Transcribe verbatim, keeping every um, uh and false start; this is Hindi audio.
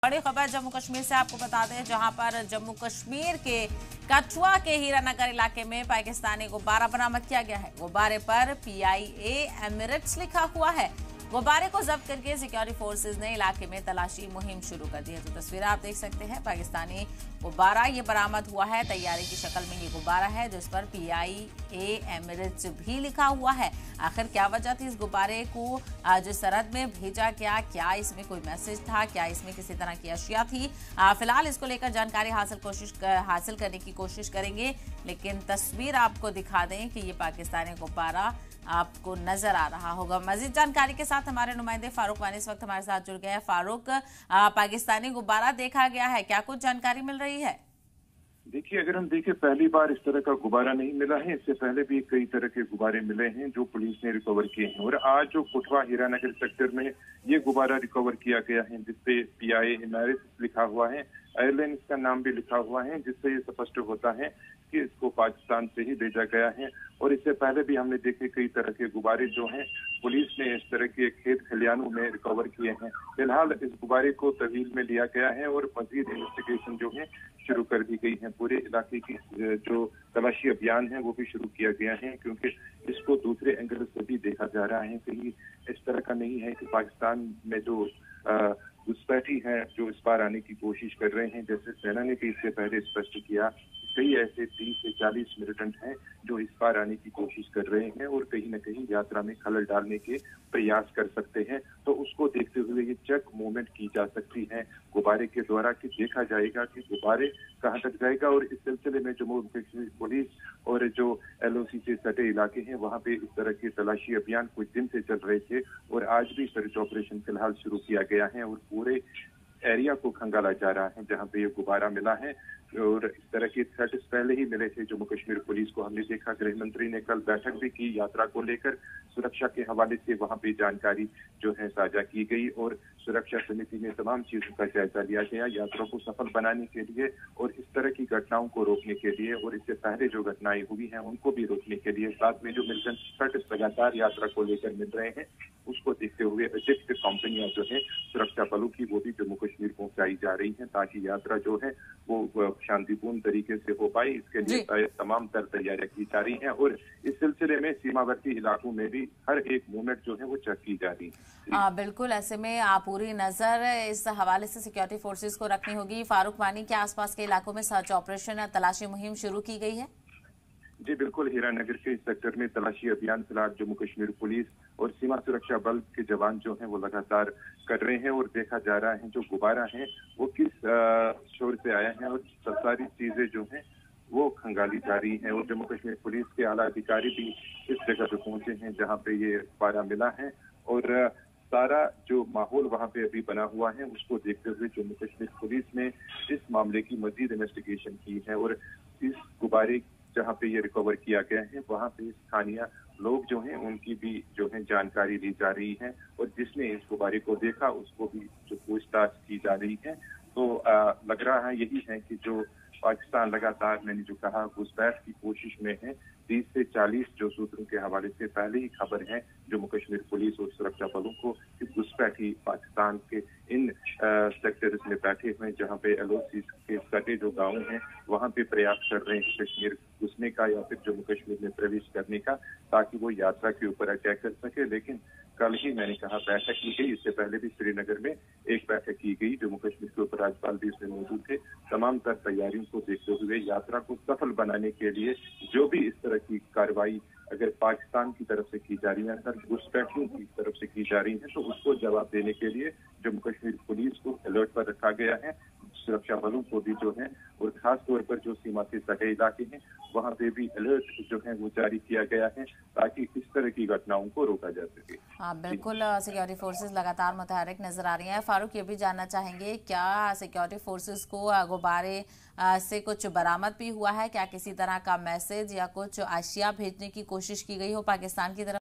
बड़ी खबर जम्मू कश्मीर से आपको बता दें, जहां पर जम्मू कश्मीर के कठुआ के हीरानगर इलाके में पाकिस्तानी गुब्बारा बरामद किया गया है। गुब्बारे पर पीआईए एमिरेट्स लिखा हुआ है। गुब्बारे को जब्त करके सिक्योरिटी फोर्सेज ने इलाके में तलाशी मुहिम शुरू कर दी है। तो तस्वीरें आप देख सकते हैं, पाकिस्तानी गुब्बारा ये बरामद हुआ है। तैयारी की शक्ल में ये गुब्बारा है जिस पर पीआईए एमिरेट्स भी लिखा हुआ है। आखिर क्या वजह थी इस गुब्बारे को जो सरहद में भेजा गया? क्या इसमें कोई मैसेज था? क्या इसमें किसी तरह की अशिया थी? फिलहाल इसको लेकर जानकारी हासिल कोशिश कर, हासिल करने की कोशिश करेंगे, लेकिन तस्वीर आपको दिखा दें कि ये पाकिस्तानी गुब्बारा आपको नजर आ रहा होगा। मजीद जानकारी के साथ हमारे नुमाइंदे फारूक वानी इस वक्त हमारे साथ जुड़ गए हैं। फारूक, पाकिस्तानी गुब्बारा देखा गया है, क्या कुछ जानकारी मिल रही है? देखिए, अगर हम देखें, पहली बार इस तरह का गुब्बारा नहीं मिला है। इससे पहले भी कई तरह के गुब्बारे मिले हैं जो पुलिस ने रिकवर किए हैं, और आज जो कठुआ हीरानगर सेक्टर में ये गुब्बारा रिकवर किया गया है जिसपे पीआईए एमिरेट्स लिखा हुआ है, एयरलाइंस का नाम भी लिखा हुआ है, जिससे ये स्पष्ट होता है कि इसको पाकिस्तान से ही भेजा गया है। और इससे पहले भी हमने देखे कई तरह के गुब्बारे जो हैं पुलिस ने इस तरह के खेत खलियानों में रिकवर किए हैं। फिलहाल इस गुब्बारे को तहवील में लिया गया है और मजीद इन्वेस्टिगेशन जो है शुरू कर दी गई है। पूरे इलाके की जो तलाशी अभियान है वो भी शुरू किया गया है, क्योंकि इसको दूसरे एंगल से भी देखा जा रहा है। कहीं इस तरह का नहीं है कि पाकिस्तान में जो घुसपैठी है जो इस बार आने की कोशिश कर रहे हैं, जैसे सेना ने भी इससे पहले स्पष्ट किया, कई ऐसे तीस से चालीस मिलिटेंट हैं जो इस बार आने की कोशिश कर रहे हैं और कहीं न कहीं यात्रा में खलल डालने के प्रयास कर सकते हैं। तो उसको देखते हुए ये चेक मूवमेंट की जा सकती है गुब्बारे के द्वारा, कि देखा जाएगा कि गुब्बारे कहां तक जाएगा। और इस सिलसिले में जम्मू कश्मीर पुलिस और जो एलओसी से सटे इलाके हैं वहां पे इस तरह के तलाशी अभियान कुछ दिन से चल रहे थे, और आज भी सर्च ऑपरेशन फिलहाल शुरू किया गया है और पूरे एरिया को खंगाला जा रहा है जहां पे ये गुब्बारा मिला है। और इस तरह के थ्रेट्स पहले ही मिले थे जम्मू कश्मीर पुलिस को। हमने देखा गृह मंत्री ने कल बैठक भी की यात्रा को लेकर, सुरक्षा के हवाले से वहां पे जानकारी जो है साझा की गई और सुरक्षा समिति में तमाम चीजों का जायजा लिया गया यात्रा को सफल बनाने के लिए और इस तरह की घटनाओं को रोकने के लिए, और इससे पहले जो घटनाएं हुई हैं उनको भी रोकने के लिए। साथ में जो मिलिटेंट थ्रेट्स लगातार यात्रा को लेकर मिल रहे हैं उसको देखते हुए अतिरिक्त कंपनियां जो है सुरक्षा बलों की वो भी जम्मू कश्मीर पहुंचाई जा रही हैं, ताकि यात्रा जो है वो शांतिपूर्ण तरीके से हो पाए। इसके लिए तमाम तर तैयारियां की जा रही हैं और इस सिलसिले में सीमावर्ती इलाकों में भी हर एक मूवमेंट जो है वो चेक की जा रही है। आ, बिल्कुल, ऐसे में आप पूरी नजर इस हवाले से सिक्योरिटी फोर्सेस को रखनी होगी। फारूक वानी, क्या आसपास के इलाकों में सर्च ऑपरेशन तलाशी मुहिम शुरू की गई है? जी बिल्कुल, हीरानगर के इस सेक्टर में तलाशी अभियान फिलहाल जम्मू कश्मीर पुलिस और सीमा सुरक्षा बल के जवान जो हैं वो लगातार कर रहे हैं, और देखा जा रहा है जो गुब्बारा है वो किस शोर से आया है और सारी चीजें जो हैं वो खंगाली जा रही हैं। और जम्मू कश्मीर पुलिस के आला अधिकारी भी इस जगह पे पहुंचे हैं जहाँ पे ये गुब्बारा मिला है, और सारा जो माहौल वहाँ पे अभी बना हुआ है उसको देखते हुए जम्मू कश्मीर पुलिस ने इस मामले की मजीद इन्वेस्टिगेशन की है। और इस गुब्बारे जहाँ पे ये रिकवर किया गया है वहाँ पे स्थानीय लोग जो हैं उनकी भी जो है जानकारी ली जा रही है, और जिसने इस गुब्बारे को देखा उसको भी जो पूछताछ की जा रही है। तो आ, लग रहा है यही है कि जो पाकिस्तान लगातार, मैंने जो कहा, घुसपैठ की कोशिश में है। तीस से चालीस जो सूत्रों के हवाले से पहले ही खबर है जम्मू कश्मीर पुलिस और सुरक्षा बलों को कि घुसपैठी पाकिस्तान के इन सेक्टर्स में बैठे हुए जहां पे एलओसी के सटे जो गांव हैं वहां पे प्रयास कर रहे हैं कश्मीर घुसने का या फिर जम्मू कश्मीर में प्रवेश करने का, ताकि वो यात्रा के ऊपर अटैक कर सके। लेकिन कल ही मैंने कहा बैठक की गई, इससे पहले भी श्रीनगर में एक बैठक की गई, जम्मू कश्मीर के ऊपर राज्यपाल भी उसमें मौजूद थे। तमाम तर तैयारियों को देखते हुए यात्रा को सफल बनाने के लिए जो भी इस तरह की कार्रवाई अगर पाकिस्तान की तरफ से की जा रही है, सर घुसपैठियों की तरफ से की जा रही है, तो उसको जवाब देने के लिए जम्मू कश्मीर पुलिस को अलर्ट पर रखा गया है। सुरक्षा बलों को भी जो है, और खास तौर पर जो सीमा से सटे इलाके हैं वहाँ पे भी अलर्ट जो है वो जारी किया गया है, ताकि इस तरह की घटनाओं को रोका जा सके। हाँ बिल्कुल, सिक्योरिटी फोर्सेस लगातार मुतहरिक नजर आ रही हैं। फारूक, ये भी जानना चाहेंगे, क्या सिक्योरिटी फोर्सेस को गुब्बारे से कुछ बरामद भी हुआ है? क्या किसी तरह का मैसेज या कुछ आशिया भेजने की कोशिश की गई हो पाकिस्तान की तरफ?